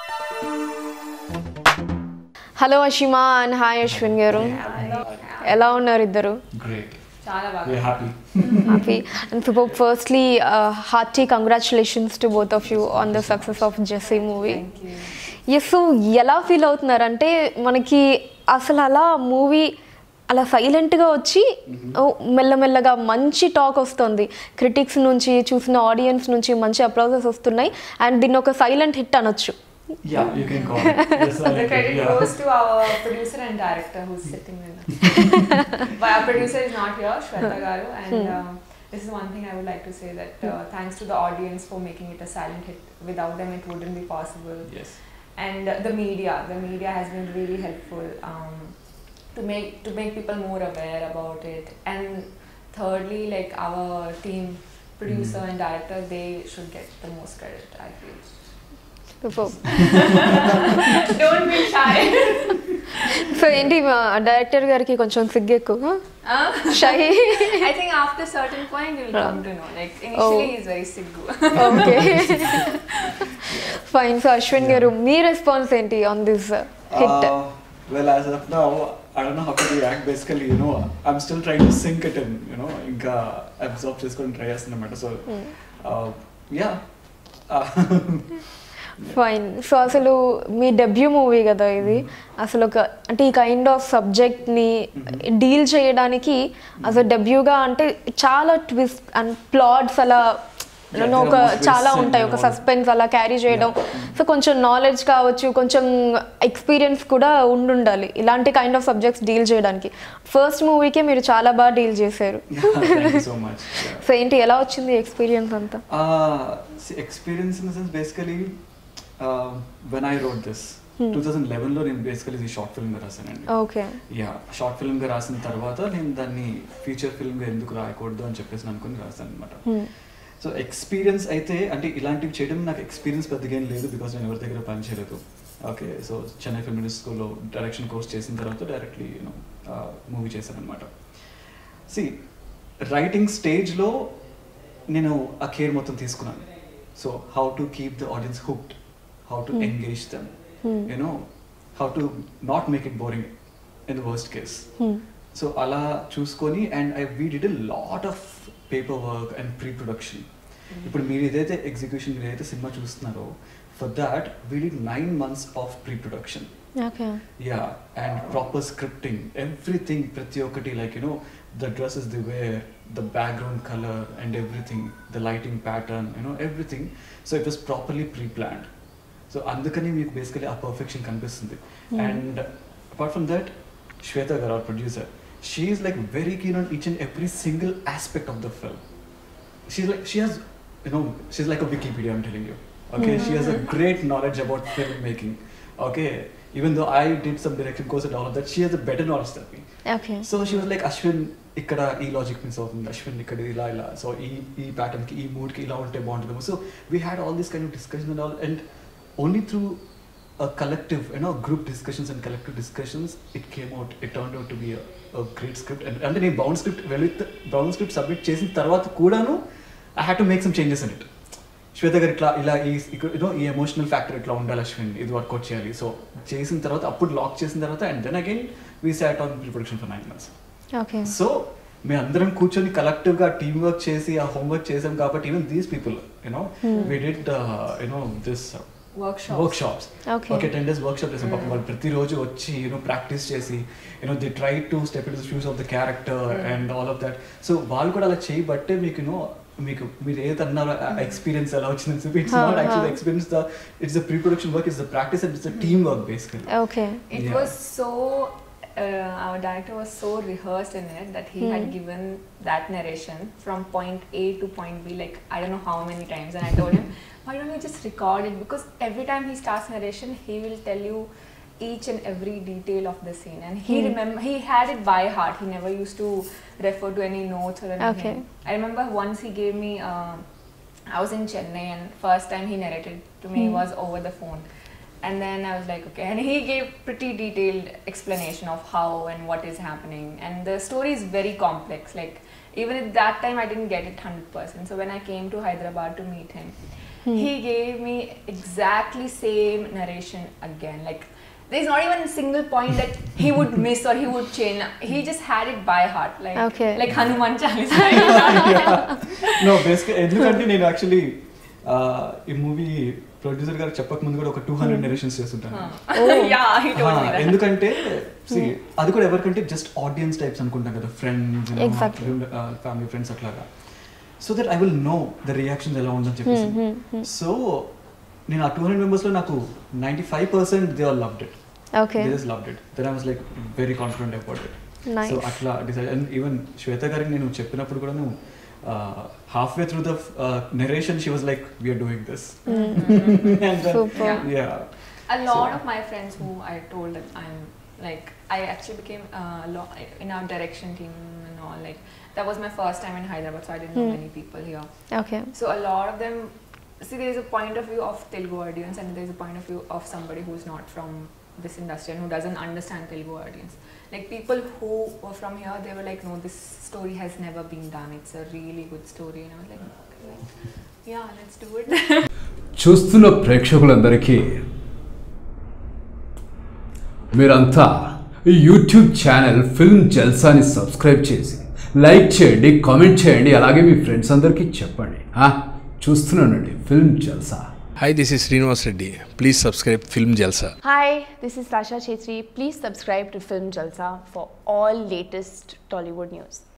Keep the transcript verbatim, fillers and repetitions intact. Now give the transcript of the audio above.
Hello Ashima and hi Ashwin గారు, ఎలా ఉన్నారు ఇద్దరు? Great. చాలా బాగా. We're happy. Happy and super. Firstly hearty congratulations to both of you on the success of Jessie movie. Yes, ఎలా feel అవుతున్నారంటే మనకి అసలు అలా మూవీ అలా సైలెంట్గా వచ్చి మెల్లమెల్లగా మంచి టాక్ వస్తుంది, క్రిటిక్స్ నుంచి చూసిన ఆడియన్స్ నుంచి మంచి అప్లాజెస్ వస్తున్నాయి అండ్ దీన్ని ఒక సైలెంట్ హిట్ అనొచ్చు. Yeah, you can call it. Yes, I The like credit it. Yeah. goes to our producer and director who's sitting with us. But our producer is not here, Shweta Garu, and uh, this is one thing I would like to say that uh, thanks to the audience for making it a silent hit. Without them, it wouldn't be possible. Yes. And uh, the media, the media has been really helpful um, to make to make people more aware about it. And thirdly, like our team, producer and director, they should get the most credit, I feel. Super. Don't be shy. So ఏంటి director గారికి కొంచెం సిగ్గు ఎక్కువ? Uh, shy? I think after certain point you'll come to know. Like initially he's very siggu. Okay, fine. So Ashwin గారు, మీ response ఏంటి on this hit? Uh, well, as of now, I don't know how to react. Basically, you know, I'm still trying to sink it in. You know, ఇంకా absorb చేసుకొని try చేస్తున్నమాట. So, uh, yeah. Uh, fine. So అసలు మీ debut movie కదా ఇది, అసలు ఒక అంటే ఈ కైండ్ ఆఫ్ సబ్జెక్ట్ని డీల్ చేయడానికి అసలు డెబ్యూగా అంటే చాలా ట్విస్ట్ అండ్ ప్లాట్స్ అలా ఒక చాలా ఉంటాయి, ఒక సస్పెన్స్ అలా క్యారీ చేయడం. సో కొంచెం నాలెడ్జ్ కావచ్చు, కొంచెం ఎక్స్పీరియన్స్ కూడా ఉండుండాలి ఇలాంటి కైండ్ ఆఫ్ సబ్జెక్ట్స్ డీల్ చేయడానికి. ఫస్ట్ మూవీకే మీరు చాలా బాగా డీల్ చేశారు. thank you so much. Yeah. So ఏంటి, ఎలా వచ్చింది ఎక్స్పీరియన్స్ అంతా? Uh, see, experience in the sense, basically, uh, when I wrote this, twenty eleven లో నేను బేసికలీ ఇది షార్ట్ ఫిల్మ్గా రాశానండి. ఓకే. యా, షార్ట్ ఫిల్మ్గా రాసిన తర్వాత నేను దాన్ని ఫీచర్ ఫిల్మ్గా ఎందుకు రాయకూడదు అని చెప్పేసి అనుకుని రాశాను అనమాట. సో ఎక్స్పీరియన్స్ అయితే అంటే ఇలాంటివి చేయడం నాకు ఎక్స్పీరియన్స్ పెద్దగా ఏం లేదు, బికాస్ నేను ఎవరి దగ్గర పని చేయలేదు. ఓకే, సో చెన్నై ఫిల్మ్ స్కూల్లో డైరెక్షన్ కోర్స్ చేసిన తర్వాత డైరెక్ట్లీ యూనో మూవీ చేశాను అనమాట. సి రైటింగ్ స్టేజ్లో నేను ఆ కేర్ మొత్తం తీసుకున్నాను. So how to keep the audience hooked, how to engage them, you know how to not make it boring in the worst case. So అలా చూసుకొని and I we did a lot of paper work and pre production. ఇప్పుడు మీరు ఏదైతే execution మీరు ఏదైతే సినిమా చూస్తున్నారో, for that we did nine months of pre production. Yeah, and proper scripting, everything, ప్రతి ఒక్కటి, like you know the dresses the where, the background colour and everything, the lighting pattern, you know everything. So it was properly pre planned. So అందుకని మీకు basically ఆ perfection కనిపిస్తుంది. And apart from that, Shweta గారు, our producer, she is like very keen on each and every single aspect of the film. She's like, she has, you know, she's like a Wikipedia, I'm telling you. Okay, mm-hmm. She has a great knowledge about filmmaking. Okay, even though I did some direction course and all of that, she has a better knowledge than me. Okay. So she was like, Ashwin, ikkada ee logic miss avutundi, Ashwin ikkada ila ila, so ee ee pattern ki, ee mood ki ila unte baguntundemo. So we had all this kind of discussion and all, and only through a collective, you know, group discussions and collective discussions, it came out, it turned out to be a, a great script. And and then bound script, well, with bound script submit చేసిన తర్వాత కూడాను I had to make some changes in it. శ్వేత గారు ఇట్లా ఇలా ఈ you know ఈ emotional factor ఇట్లా ఉండాలి అశ్విన్, ఇది వర్కౌట్ చేయాలి. సో చేసిన తర్వాత అప్పుడు లాక్ చేసిన తర్వాత and then again we sat on pre production for nine months. Okay. So మేము అందరం కూర్చొని కలెక్టివ్గా టీమ్ వర్క్ చేసి ఆ హోంవర్క్ చేసాం కాబట్టి even these people you know we did you know this Workshops. Workshops. Okay. Okay, ten days workshop చేసాం. పాపం వాళ్ళు ప్రతిరోజు వచ్చి యూనో ప్రాక్టీస్ చేసి you know they try to step in the shoes of the character and all of that. So వాళ్ళు కూడా అలా చేయబట్టే మీకు యూనో మీకు మీరు ఏదైతే అన్నారో ఎక్స్పీరియన్స్ ఎలా వచ్చిందని చెప్పి it's not actually experience, the it's the pre production work, it's the practice and it's the team work basically. Okay. It Yeah. was so uh, our director was so rehearsed in it that he had given that narration from point A to point B, like I don't know how many times, and I told him, why don't you just record it, because every time he starts narration he will tell you each and every detail of the scene, and he remember he had it by heart. He never used to refer to any notes or anything. Okay. I remember once he gave me uh, I was in Chennai and first time he narrated to me was over the phone. And then I was like, okay. And he gave pretty detailed explanation of how and what is happening. And the story is very complex. Like, even at that time, I didn't get it one hundred percent. So when I came to Hyderabad to meet him, he gave me exactly same narration again. Like there's not even a single point that he would miss or he would change. He just had it by heart, like Okay. like Hanuman Chalisa. No basic ఎందుకంటే నేను actually ఈ movie producer గారు చెప్పక ముందు కూడా ఒక two hundred narrations చేస్తుంటాను. Yeah, he told me that. ఎందుకంటే see, అది కూడా ఎవరికంటే జస్ట్ ఆడియన్స్ టైప్స్ అనుకుంటాం కదా, ఫ్రెండ్స్, Exactly. ఫ్యామిలీ ఫ్రెండ్స్ అట్లాగా. So that I will know the reactions ఎలా ఉందని చెప్పేసి. సో నేను ఆ టూ హండ్రెడ్ మెంబర్స్లో నాకు ninety five percent they all loved it. Okay. They just loved it. Then I was like very confident about it. Nice. So atla decide, and even Shweta gariki nenu cheppinappudu kuda nu halfway through the uh, narration she was like, we are doing this. Mm-hmm. And then, Super. Yeah. A lot So, of my friends who I told that I'm like, I actually became uh, lo- in our direction team and all. Like that was my first time in Hyderabad, so I didn't know Hmm. many people here. Okay. So a lot of them, see, there is a point of view of Telugu audience and there is a point of view of somebody who is not from this industry and who doesn't understand Telugu audience. Like people who were from here, they were like, no, this story has never been done. It's a really good story. And I was like, okay, like, yeah, let's do it. చూస్తున్న ప్రేక్షకులందరికీ మీరంతా ఈ YouTube channel film జల్సాని subscribe చేసి like చేయండి, comment చేయండి, అలాగే మీ ఫ్రెండ్స్ అందరికీ చెప్పండి. చూస్తున్నానండి film Jalsa. Hi, this is Srinivas Reddy. Please subscribe Film Jalsa. Hi, this is Sasha Chetri. Please subscribe to Film Jalsa for all latest Tollywood news.